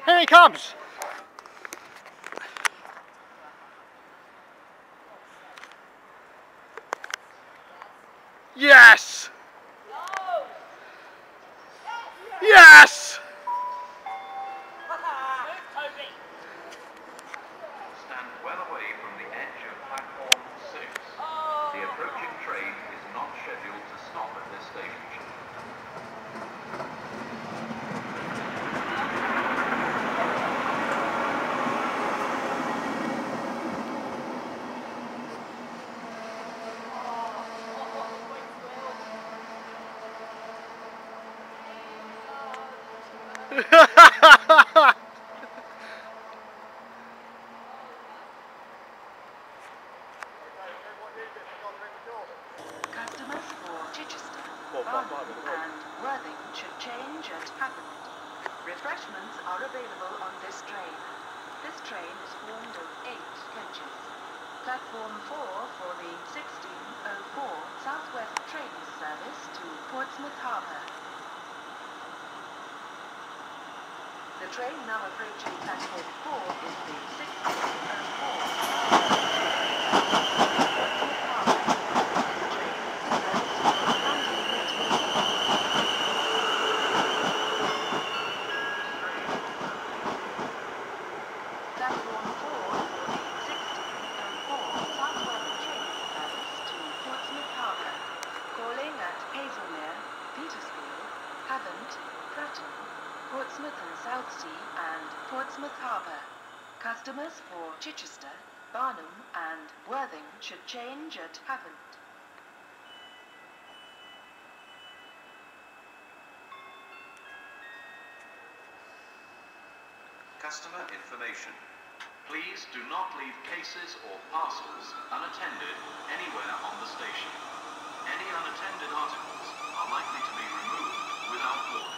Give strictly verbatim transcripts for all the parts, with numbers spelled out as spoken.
Here he comes! Yes! Yes! Stand well away from the edge of platform six. The approaching train is not scheduled to stop at this station. Customers for Chichester, Barnum and Worthing should change at Happend. Refreshments are available on this train. This train is formed of eight coaches. Platform four for the sixteen oh four Southwest train service to Portsmouth Harbour. The train now approaching platform four is the sixteen oh four Portsmouth and Southsea and Portsmouth Harbour. Customers for Chichester, Barnum and Worthing should change at Happend. Customer information. Please do not leave cases or parcels unattended anywhere on the station. Any unattended articles are likely to be removed without warning.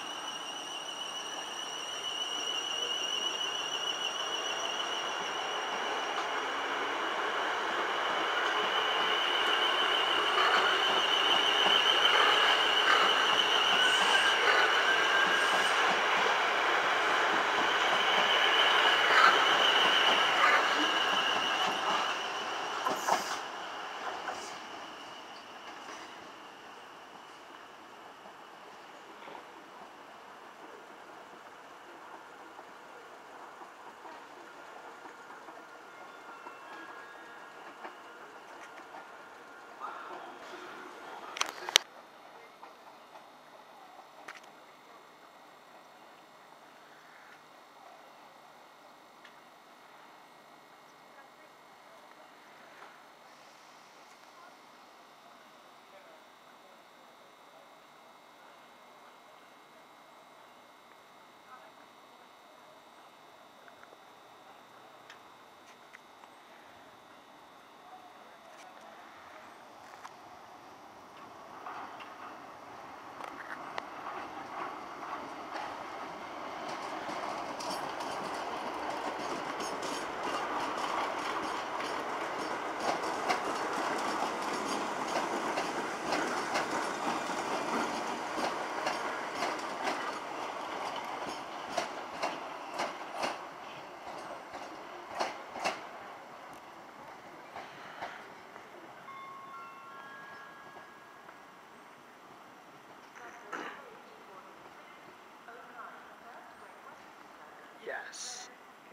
Yes.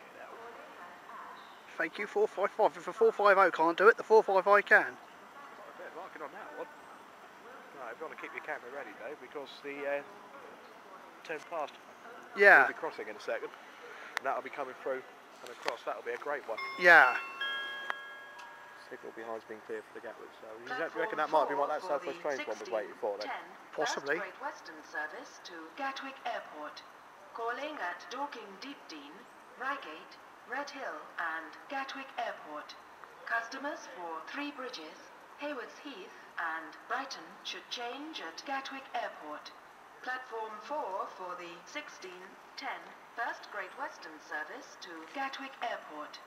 Thank you, four five five. If the four five oh can't do it, the four five five can. Got a bit of marking on that one. Right, you've got to keep your camera ready, though, because the uh, turn past Yeah. will be crossing in a second. And that'll be coming through and across. That'll be a great one. Yeah. Signal behind's been clear for the Gatwick, so you reckon that might be what that Southwest Trains one was waiting for then? Possibly. First Great Western service to Gatwick Airport. Calling at Dorking Deepdene, Reigate, Red Hill and Gatwick Airport. Customers for Three Bridges, Haywards Heath and Brighton should change at Gatwick Airport. Platform four for the sixteen ten First Great Western service to Gatwick Airport.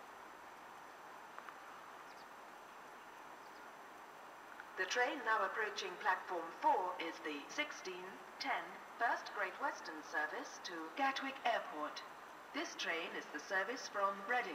The train now approaching platform four is the sixteen ten First Great Western service to Gatwick Airport. This train is the service from Reading.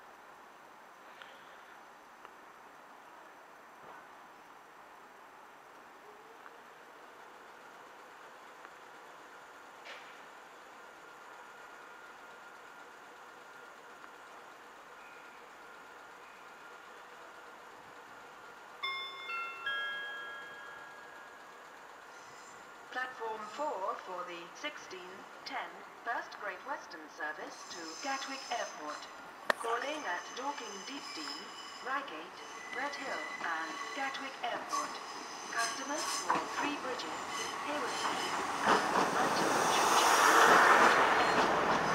Platform four for the sixteen ten First Great Western service to Gatwick Airport. Calling at Dorking Deepdene, Reigate, Red Hill and Gatwick Airport. Customers for Three Bridges, Hayward and London should check out Gatwick Airport.